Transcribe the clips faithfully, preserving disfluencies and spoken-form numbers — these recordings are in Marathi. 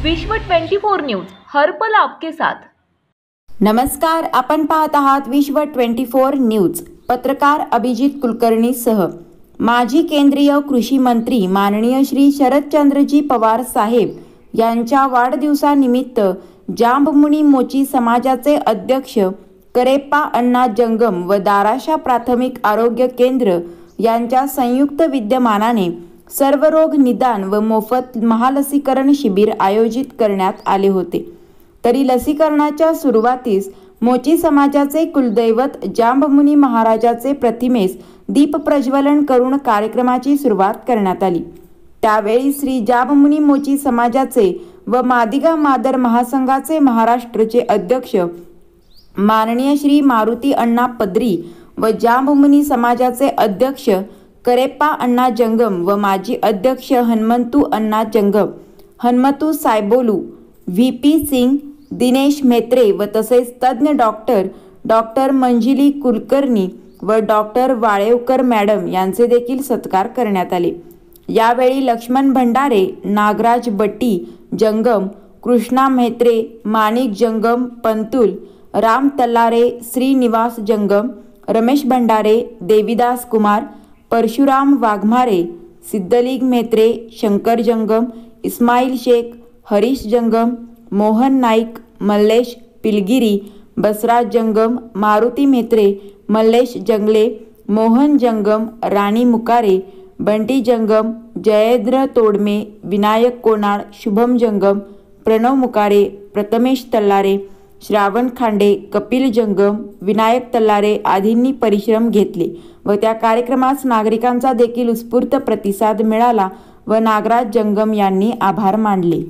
विश्व चोवीस न्यूज, हर पल आपके साथ। नमस्कार, आपण पाहत आहात विश्व चोवीस न्यूज। पत्रकार अभिजित कुलकर्णी सह माजी केंद्रीय कृषी मंत्री माननीय श्री शरदचंद्रजी पवार साहेब यांच्या वाढदिवसानिमित्त जांबमुनी मोची समाजाचे अध्यक्ष करेप्पा अण्णा जंगम व दाराशा प्राथमिक आरोग्य केंद्र यांच्या संयुक्त विद्यमानाने सर्वरोग निदान व मोफत महालसीकरण शिबिर आयोजित करण्यात आले होते। तरी लसीकरणाच्या सुरुवातीस मोची समाजाचे कुलदैवत जांबमुनी महाराजाचे प्रतिमेस दीप प्रज्वलन करून कार्यक्रमाची सुरुवात करण्यात आली। त्यावेळी श्री जांबमुनी मोची समाजाचे व मादिगा मादर महासंघाचे महाराष्ट्राचे अध्यक्ष माननीय श्री मारुती अण्णा पदरी व जांबमुनी समाजाचे अध्यक्ष करेप्पा अण्णा जंगम व माजी अध्यक्ष हनुमंतू अण्णा जंगम, हनुमंतू सायबोलू, व्ही पी सिंग, दिनेश मेत्रे व तसेच तज्ञ डॉक्टर डॉक्टर मंजिली कुलकर्णी व डॉक्टर वाळेवकर मॅडम यांचे देखील सत्कार करण्यात आले। यावेळी लक्ष्मण भंडारे, नागराज बट्टी जंगम, कृष्णा मेत्रे, माणिक जंगम पंतुल, राम तल्लारे, श्रीनिवास जंगम, रमेश भंडारे, देवीदास कुमार, परशुराम वाघमारे, सिद्धलिंग मेत्रे, शंकर जंगम, इस्माईल शेख, हरीश जंगम, मोहन नाईक, मल्लेश पिलगिरी, बसराज जंगम, मारुती मेत्रे, मल्लेश जंगले, मोहन जंगम, राणी मुकारे, बंटी जंगम, जयेंद्र तोडमे, विनायक कोनाळ, शुभम जंगम, प्रणव मुकारे, प्रथमेश तल्लारे, श्रावण खांडे, कपिल जंगम, विनायक तल्लारे आदींनी परिश्रम घेतले व त्या कार्यक्रमास नागरिकांचा देखील उत्स्फूर्त प्रतिसाद मिळाला व नागराज जंगम यांनी आभार मानले।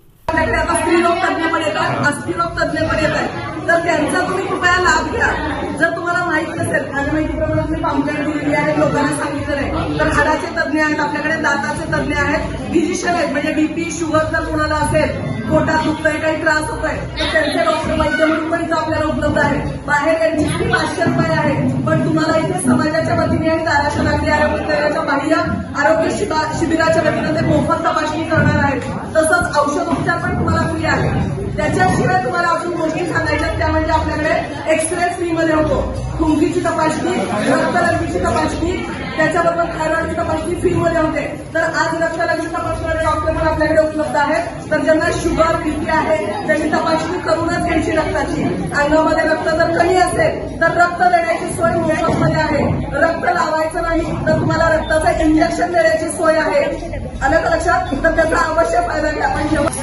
स्त्रीरोग तज्ञ पण येतात, अस्थिरोग तज्ञ पण येतात, तर त्यांचा तुम्ही कृपया लाभ घ्या। जर तुम्हाला माहित नसेल, माझ्या माहितीप्रमाणे तुम्ही पामटेट दिलेली आहे, लोकांना सांगितलं आहे, तर हाडाचे तज्ञ आहेत, आपल्याकडे दाताचे तज्ञ आहेत, फिजिशियन आहेत, म्हणजे बीपी शुगर जर कोणाला असेल, पोटात दुखतंय, काही त्रास होतोय, तर त्यांचे डॉक्टर वैद्य म्हणून पण आपल्याला उपलब्ध आहे। बाहेर त्यांची फी पाचशे रुपये आहे, पण तुम्हाला इथे समाजाच्या वतीने आणि दाराशा नागरी आरोग्य केंद्राच्या बाह्य आरोग्य शिबिराच्या वतीने ते मोफत तपासणी करणार आहेत। तसंच औषध उपचार पण तुम्हाला फ्री आहे। त्याच्याशिवाय तुम्हाला अजून गोष्टी सांगायच्या, त्या म्हणजे आपल्याकडे एक्सरे फ्री मध्ये होतो, खुंकीची तपासणी, रक्तलघवीची तपासणी, त्याच्याबरोबर थायरॉइडची तपासणी फ्री मध्ये होते। तर आज रक्तलघवी तपासणारे डॉक्टर पण आपल्याकडे उपलब्ध आहेत, तर ज्यांना शुगर बीपी आहे त्यांनी तपासणी करूनच घ्यायची रक्ताची। अंगामध्ये रक्त जर कमी असेल तर रक्त देण्याची सोय मोफतमध्ये आहे। रक्त लावायचं नाही तर तुम्हाला रक्ताचं इंजेक्शन देण्याची सोय आहे। आलं का लक्षात? तर त्याचा अवश्य फायदा घ्या। पण जेव्हा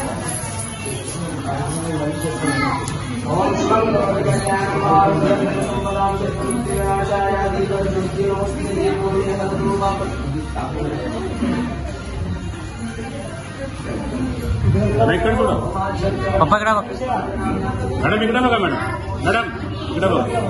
पप्पा कडे मॅडम इकडे बघा, मॅडम मॅडम इकडे बघा।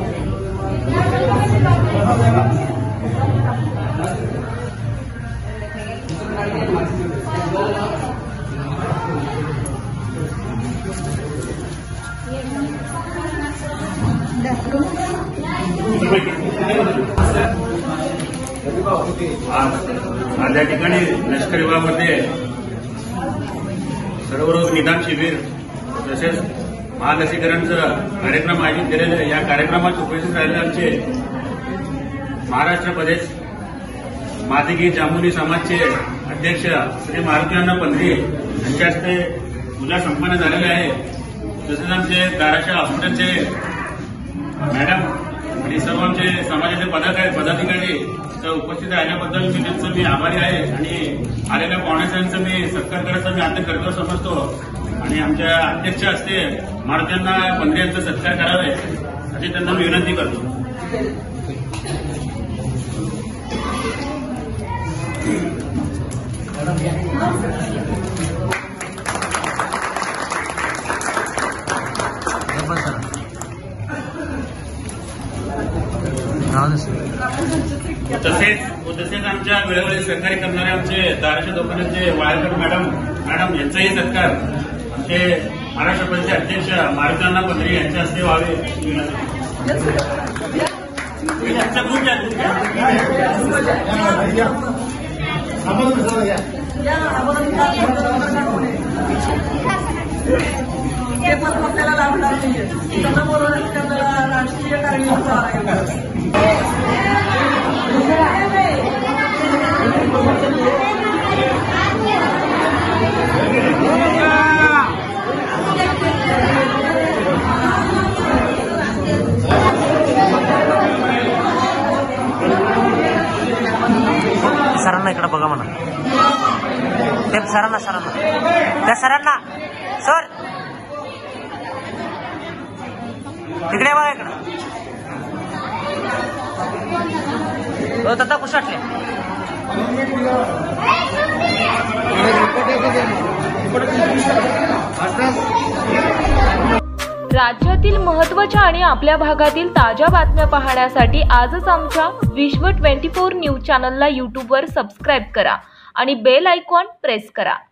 आज या ठिकाणी लष्कर विभागामध्ये सर्वरोग निदान शिबिर तसेच महालसीकरणचा कार्यक्रम आयोजित केलेले, या कार्यक्रमात उपस्थित राहिलेले आमचे महाराष्ट्र प्रदेश मादिगी जांबमुनी समाजचे अध्यक्ष श्री मारुती अण्णा पदरी यांच्या हस्ते पूजा संपन्न झालेली आहे। तसेच आमचे दाराशा हॉस्पिटलचे मॅडम आणि सर्व आमचे समाजाचे पदाधिकारी पदाधिकारी उपस्थित राहिल्याबद्दल मी त्यांचं मी आभारी आहे आणि आलेल्या पाहुण्यांचं मी सत्कार करायचा मी आता कर्तव्य समजतो आणि आमच्या अध्यक्ष असते मारुतींना पंधरे यांचा सत्कार करावे अशी त्यांना मी विनंती करतो। तसेच तसेच आमच्या वेळोवेळी सहकार्य करणारे आमचे दाराशा दोकानाचे वाळेकर मॅडम मॅडम यांचाही सत्कार आमचे महाराष्ट्र प्रदेशचे अध्यक्ष मारुती अण्णा पदरी यांच्या हस्ते व्हावे। या ते पण आपल्याला लाभणार नाहीये. समोर आपल्याला राष्ट्रीय कारणीभूत सरांना इकडे बघा म्हणा. त्या सरांना सरांना त्या सरांना सर इकडे बघा इकडं. हो दादा कुठे वाटले. राज्यातील महत्त्वाच्या आणि आपल्या भागातील ताज्या बातम्या पाहण्यासाठी आजच आमच्या विश्व चोवीस न्यूज चॅनलला यूट्यूबवर सबस्क्राईब करा आणि बेल आयकॉन प्रेस करा.